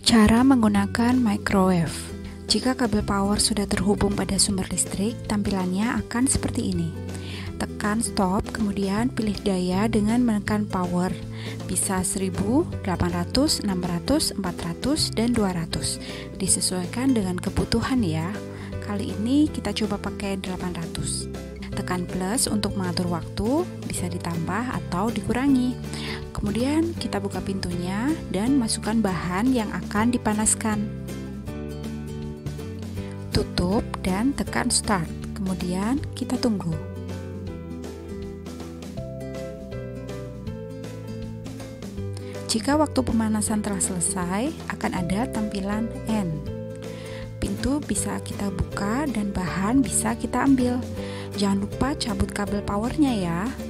Cara menggunakan microwave. Jika kabel power sudah terhubung pada sumber listrik, tampilannya akan seperti ini. Tekan stop, kemudian pilih daya dengan menekan power. Bisa 1000, 800, 600, 400, dan 200. Disesuaikan dengan kebutuhan ya. Kali ini kita coba pakai 800. Tekan plus untuk mengatur waktu, bisa ditambah atau dikurangi. Kemudian kita buka pintunya dan masukkan bahan yang akan dipanaskan. Tutup dan tekan start. Kemudian kita tunggu. Jika waktu pemanasan telah selesai, akan ada tampilan end. Pintu bisa kita buka dan bahan bisa kita ambil. Jangan lupa cabut kabel powernya ya.